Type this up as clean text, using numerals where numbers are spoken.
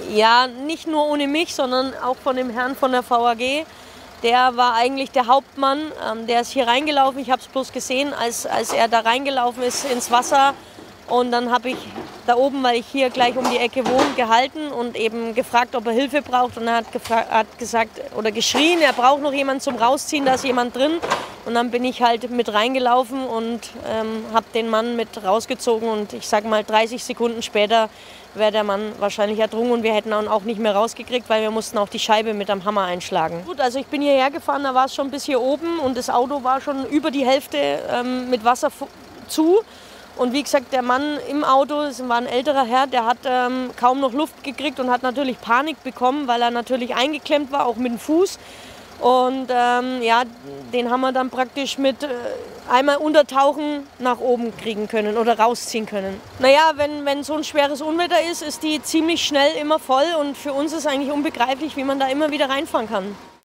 Ja, nicht nur ohne mich, sondern auch von dem Herrn von der VAG. Der war eigentlich der Hauptmann, der ist hier reingelaufen. Ich habe es bloß gesehen, als er da reingelaufen ist ins Wasser. Und dann habe ich da oben, weil ich hier gleich um die Ecke wohne, gehalten und eben gefragt, ob er Hilfe braucht. Und er hat gesagt oder geschrien, er braucht noch jemanden zum Rausziehen, da ist jemand drin. Und dann bin ich halt mit reingelaufen und habe den Mann mit rausgezogen. Und ich sage mal, 30 Sekunden später wäre der Mann wahrscheinlich ertrunken und wir hätten ihn auch nicht mehr rausgekriegt, weil wir mussten auch die Scheibe mit am Hammer einschlagen. Gut, also ich bin hierher gefahren, da war es schon bis hier oben und das Auto war schon über die Hälfte mit Wasser zu. Und wie gesagt, der Mann im Auto, das war ein älterer Herr, der hat kaum noch Luft gekriegt und hat natürlich Panik bekommen, weil er natürlich eingeklemmt war, auch mit dem Fuß. Und ja, den haben wir dann praktisch mit einmal untertauchen nach oben kriegen können oder rausziehen können. Naja, wenn so ein schweres Unwetter ist die ziemlich schnell immer voll und für uns ist eigentlich unbegreiflich, wie man da immer wieder reinfahren kann.